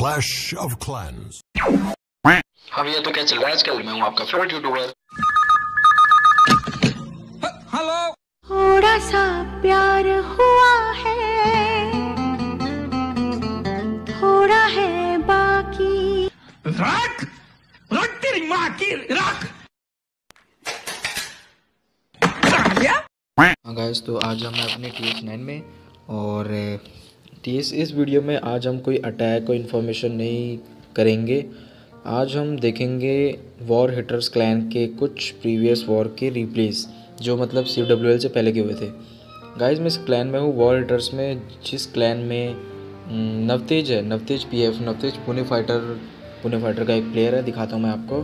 Clash of Clans। हाँ भैया, तो क्या चल रहा है आजकल? मैं हूँ आपका फेवरेट यूट्यूबर। हेलो। थोड़ा सा प्यार हुआ है, थोड़ा है बाकी। रख रख तेरी माँ की रख। हाँ गाइस, तो आज हम अपने TS9 में और इस वीडियो में आज हम कोई अटैक कोई इन्फॉर्मेशन नहीं करेंगे। आज हम देखेंगे वॉर हिटर्स क्लैन के कुछ प्रीवियस वॉर के रिप्लेस, जो मतलब CWL से पहले के हुए थे। गाइस, मैं इस क्लैन में हूँ वॉर हिटर्स में, जिस क्लैन में नवतेज है, नवतेज PF, नवतेज पुणे फाइटर का एक प्लेयर है। दिखाता हूँ मैं आपको।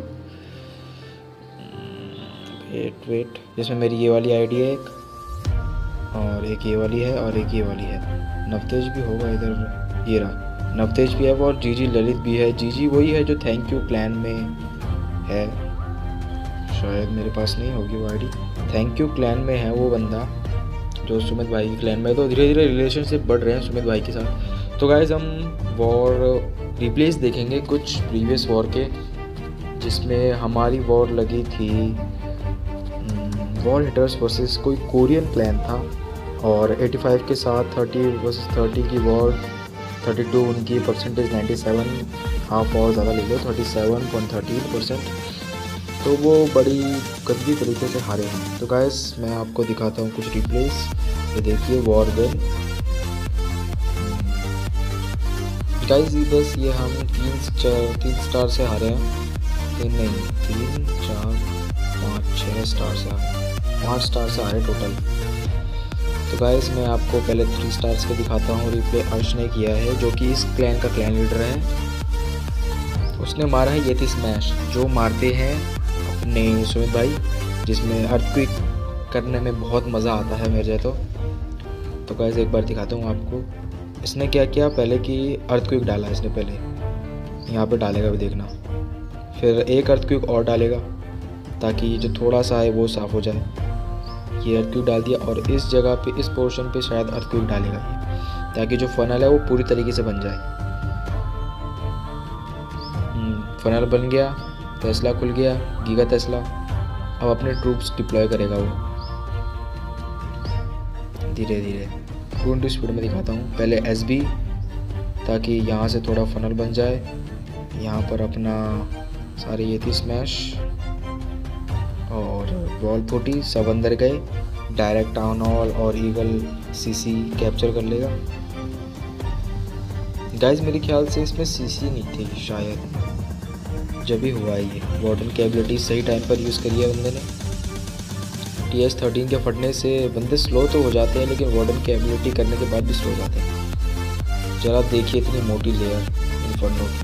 वेट, जिसमें मेरी ये वाली आईडी है एक, और एक ये वाली है, और एक ये वाली है। नवतेज भी होगा इधर, ये रहा नवतेज भी है, और जीजी ललित भी है। जीजी वही है जो थैंक यू क्लैन में है, शायद मेरे पास नहीं होगी वो आईडी। थैंक यू क्लैन में है वो बंदा जो सुमित भाई के क्लैन में है। तो धीरे धीरे रिलेशनशिप बढ़ रहे हैं सुमित भाई के साथ। तो गाइज, हम वॉर रिप्लेस देखेंगे कुछ प्रीवियस वॉर के, जिसमें हमारी वॉर लगी थी वॉर हिटर्स वर्सेस कोई कोरियन क्लैन था, और 85 के साथ 30 वर्सेस 30 की वॉर। 32 उनकी परसेंटेज, 97 हाफ और ज़्यादा ले लो, 37.13%। तो वो बड़ी गंदी तरीके से हारे हैं। तो गाइस, मैं आपको दिखाता हूँ कुछ रिप्लेस। ये देखिए वॉर विन गाइस। बस ये हम 3 स्टार से हारे हैं। 3 4 5 6 स्टार से हारे, 5 स्टार से हारे टोटल। तो गाइस, मैं आपको पहले 3 स्टार्स के दिखाता हूँ। रिप्ले अर्श ने किया है, जो कि इस क्लैन का क्लैन लीडर है। उसने मारा है ये थी स्मैश, जो मारते हैं अपने सुमित भाई, जिसमें अर्थक्वेक करने में बहुत मज़ा आता है मेरे तो गाइस, एक बार दिखाता हूँ आपको। इसने क्या किया, पहले कि अर्थक्वेक डाला इसने, पहले यहाँ पे डालेगा भी देखना, फिर एक अर्थक्वेक और डालेगा ताकि जो थोड़ा सा है वो साफ़ हो जाए। ये अर्थक्वेक डाल दिया, और इस जगह पे, इस पोर्शन पे शायद अर्थक्वेक डालेगा ये, ताकि जो फनल है वो पूरी तरीके से बन जाए। फनल बन गया, टेस्ला खुल गया, गीगा टेस्ला। अब अपने ट्रूप्स डिप्लॉय करेगा वो धीरे धीरे। 20 स्पीड में दिखाता हूँ। पहले SB, ताकि यहाँ से थोड़ा फनल बन जाए। यहाँ पर अपना सारे ये थी स्मैश और वॉल 40 सब अंदर गए। डायरेक्ट टाउन हॉल और ईगल CC कैप्चर कर लेगा। गाइज, मेरे ख्याल से इसमें CC नहीं थी शायद, जब ही हुआ ये। वार्डन की एबिलिटी सही टाइम पर यूज़ करी है बंदे ने। TS13 के फटने से बंदे स्लो तो हो जाते हैं, लेकिन वार्डन की एबिलिटी करने के बाद भी स्लो हो जाते हैं। जरा देखिए इतनी मोटी लेयर इन्फर्नो की।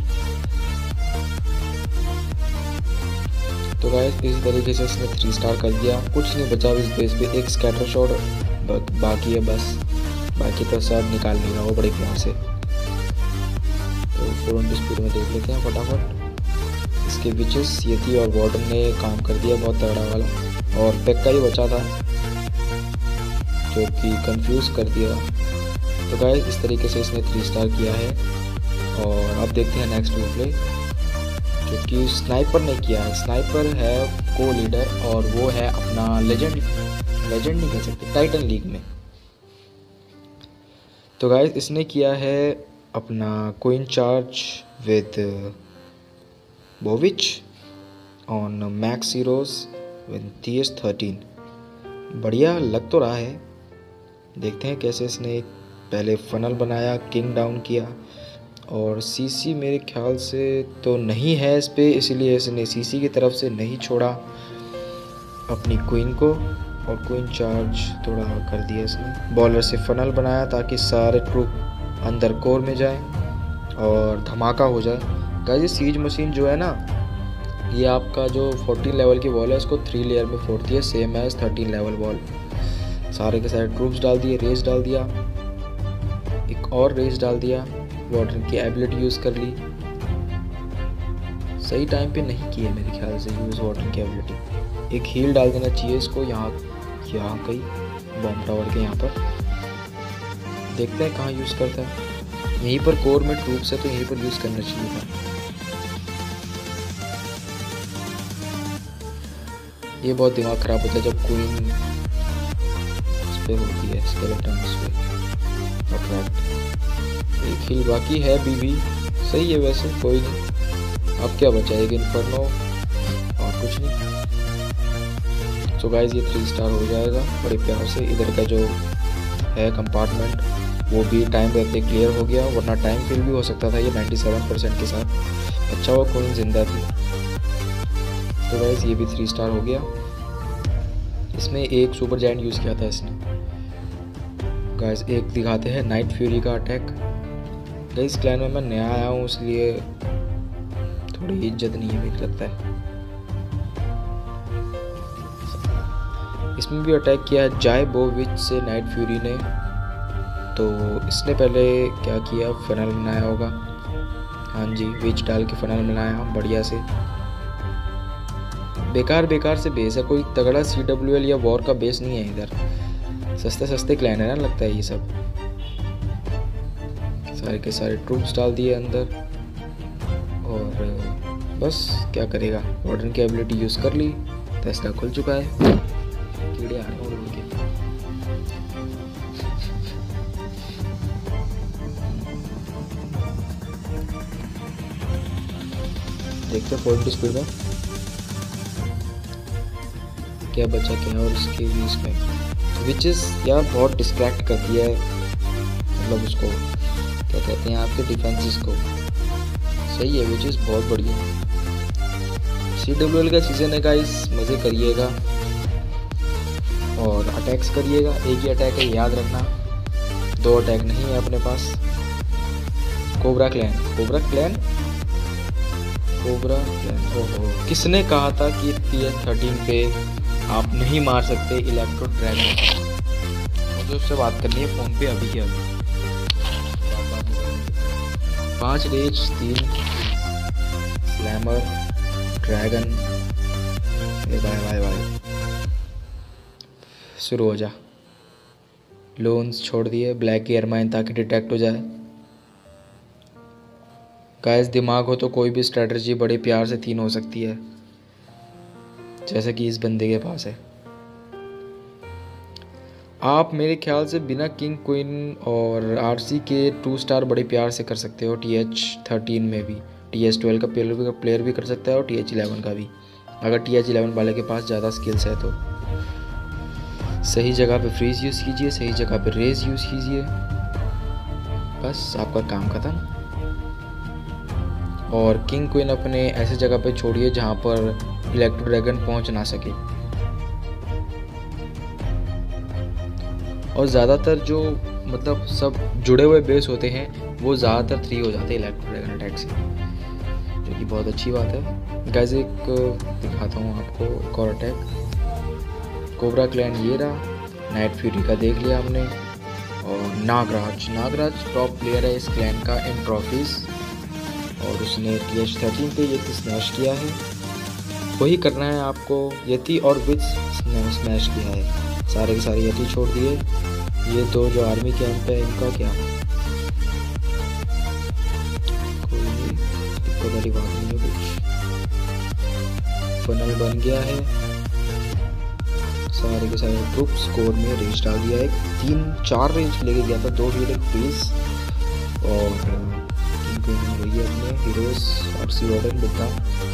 तो गाइस, इसी तरीके से इसने 3 स्टार कर दिया। कुछ नहीं बचा इस बेस पे, एक स्कैटर शॉट बाकी है बस, बाकी तो सब निकाल लेगा वो बड़े प्यार से। तो 420 स्पीड में देख लेते हैं फटाफट। इसके विचेस ये थी, और वार्डन ने काम कर दिया बहुत तगड़ा वाला, और पैक का ही बचा था जो कि कंफ्यूज कर दिया। तो गाइस, इस तरीके से इसने 3 स्टार किया है। और अब देखते हैं नेक्स्ट रिप्ले, क्योंकि स्नाइपर ने किया है। स्नाइपर है को लीडर, और वो है अपना लेजेंड नहीं कह सकते, टाइटन लीग में। तो गाइस, इसने किया है अपना को इंचार्ज विद बोविच on max heroes with TS13। बढ़िया लग तो रहा है। देखते हैं कैसे इसने पहले फनल बनाया, किंग डाउन किया, और CC मेरे ख्याल से तो नहीं है इस पे, इसलिए इसने CC की तरफ से नहीं छोड़ा अपनी क्वीन को, और क्वीन चार्ज थोड़ा कर दिया इसने। बॉलर से फनल बनाया ताकि सारे ट्रूप अंदर कोर में जाए और धमाका हो जाए। गाइस, ये सीज मशीन जो है ना, ये आपका जो 14 लेवल की वॉल है, इसको 3 लेयर में फोड़ती है, सेम एज 13 लेवल वॉल। सारे के सारे ट्रूप्स डाल दिए, रेस डाल दिया, एक और रेस डाल दिया, वार्डन की एबिलिटी यूज़ कर ली। सही टाइम पे नहीं किए मेरे ख्याल से यूज़ वार्डन की एबिलिटी। एक हील डाल देना चाहिए इसको, यहाँ कहीं बॉम्ब टावर के यहाँ पर। देखते हैं कहाँ यूज़ करता है। यहीं पर कोर में ट्रूप्स है तो यहीं पर यूज़ करना चाहिए था। ये बहुत दिमाग ख़राब होता है जब क्वीन इस पे होती है, स्केलेटन इस पे अट्रैक्ट। एक हिल बाकी है बीबी, सही है वैसे, कोई नहीं। अब क्या बचा, एक इन्फर्नो और कुछ नहीं। तो गाइस ये 3 स्टार हो जाएगा बड़े प्यार से। इधर का जो है कंपार्टमेंट वो भी टाइम रहते क्लियर हो गया, वरना टाइम फिल भी हो सकता था ये 97% के साथ। अच्छा हुआ कोई जिंदा थी। तो गाइस ये भी 3 स्टार हो गया। इसमें एक सुपर जायंट यूज़ किया था इसने। गाइस एक दिखाते हैं नाइट फ्यूरी का अटैक। गाइस क्लैन में मैं नया आया हूँ इसलिए थोड़ी इज्जत नहीं है मुझे लगता है। इसमें भी अटैक किया है जाय बो विच से नाइट फ्यूरी ने। तो इसने पहले क्या किया, फनल बनाया होगा। हाँ जी, विच डाल के फनल बनाया बढ़िया से। बेकार से बेस है, कोई तगड़ा CWL या वॉर का बेस नहीं है इधर। सस्ते क्लैन है ना लगता है ये सब। सारे के सारे ट्रूप्स डाल दिए अंदर और बस क्या करेगा, वार्डन की एबिलिटी यूज़ कर ली तो इसका खुल चुका है। कीड़े आ रहे हैं उड़ के। देखते हैं 40 स्पीड में क्या बचा क्या। और उसके भी इसमें विचेस यार बहुत डिस्ट्रैक्ट कर दिया है, मतलब उसको क्या कहते हैं आपके डिफेंसेस को। सही है, विचेस बहुत बढ़िया। CWL का सीजन है गाइस, मज़े करिएगा और अटैक्स करिएगा। एक ही अटैक है याद रखना, 2 अटैक नहीं है अपने पास। कोबरा क्लैन ओहो, किसने कहा था कि PS13 पे आप नहीं मार सकते इलेक्ट्रो ड्रैगन। मुझे उससे बात करनी है फ़ोन पे अभी के अभी। 5 रेज 3 स्लैमर ड्रैगन। बाय शुरू हो जा। लोन्स छोड़ दिए, ब्लैक एयरमाइन ताकि डिटेक्ट हो जाए। गाइस दिमाग हो तो कोई भी स्ट्रेटजी बड़े प्यार से 3 हो सकती है, जैसे कि इस बंदे के पास है। आप मेरे ख्याल से बिना किंग क्वीन और RC के 2 स्टार बड़े प्यार से कर सकते हो। TH13 में भी TH12 का प्लेयर भी कर सकता है और TH11 का भी, अगर TH11 वाले के पास ज़्यादा स्किल्स है तो। सही जगह पे फ्रीज यूज़ कीजिए, सही जगह पे रेज यूज़ कीजिए, बस आपका काम खत्म। और किंग क्वीन अपने ऐसे जगह पे छोड़िए जहाँ पर इलेक्ट्रो ड्रैगन पहुँच ना सके। और ज़्यादातर जो मतलब सब जुड़े हुए बेस होते हैं वो ज़्यादातर 3 हो जाते हैं इलेक्ट्रो ड्रैगन अटैक से, जो कि बहुत अच्छी बात है। गाइस एक दिखाता हूँ आपको एक और अटैक। कोबरा क्लैन ये रहा, नाइट फ्यूरी का देख लिया हमने। और नागराज टॉप प्लेयर है इस क्लैन का इन ट्रॉफीज़, और उसने TH13 पे ये स्मैश किया है। वही करना है आपको, यति और विच स्मैश किया है। सारे के सारे यति छोड़ दिए। ये 2 जो आर्मी कैंप है इनका क्या, कोई दिक्कत वाली बात नहीं है। कुछ फनल बन गया है, सारे के सारे ट्रूप्स कोर में रेंज डाल दिया है। 3-4 रेंज लेके गया था, 2 हील 1 प्लीज। और वही अपने heroes RC warden Buddha.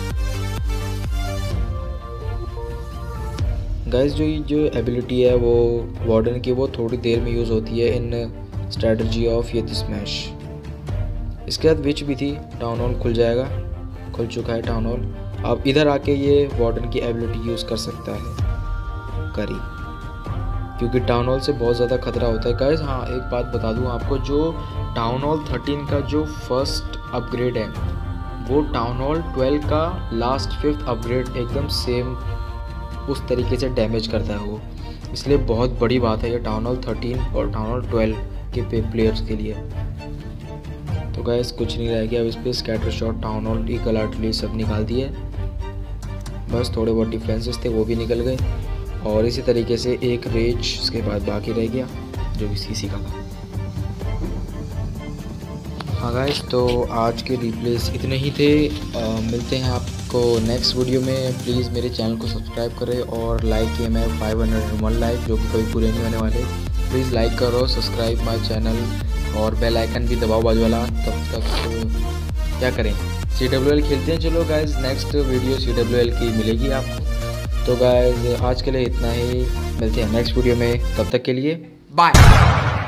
Guys जो एबिलिटी है वो वार्डन की, वो थोड़ी देर में यूज़ होती है in strategy of yeti smash. इसके बाद विच भी थी, टाउन हॉल खुल जाएगा, खुल चुका है टाउन हॉल। अब इधर आके ये वार्डन की एबिलिटी यूज़ कर सकता है करी, क्योंकि टाउन हॉल से बहुत ज़्यादा खतरा होता है। गाइस हाँ एक बात बता दूँ आपको, जो टाउन हॉल 13 का जो फर्स्ट अपग्रेड है वो टाउन हॉल 12 का लास्ट 5th अपग्रेड एकदम सेम उस तरीके से डैमेज करता है वो। इसलिए बहुत बड़ी बात है ये टाउन हॉल 13 और टाउन हॉल 12 के प्लेयर्स के लिए। तो गाइस कुछ नहीं रह गया अब इस पर। Scatter shot, town hall, eagle artillery सब निकाल दिए, बस थोड़े बहुत डिफेंसेस थे वो भी निकल गए। और इसी तरीके से एक रेज इसके बाद बाकी रह गया जो भी CC का था। हाँ गाइस, तो आज के रिप्लेस इतने ही थे। मिलते हैं आपको नेक्स्ट वीडियो में। प्लीज़ मेरे चैनल को सब्सक्राइब करें और लाइक किए मैं 501 लाइक, जो कि कोई पूरे नहीं होने वाले। प्लीज़ लाइक करो, सब्सक्राइब माय चैनल और बेल आइकन भी दबाओ बाजू वाला। तब तक क्या करें, CWL खेलते हैं। चलो गाइस, नेक्स्ट वीडियो CWL की मिलेगी आपको। तो गाइस आज के लिए इतना ही, मिलते हैं नेक्स्ट वीडियो में, तब तक के लिए बाय।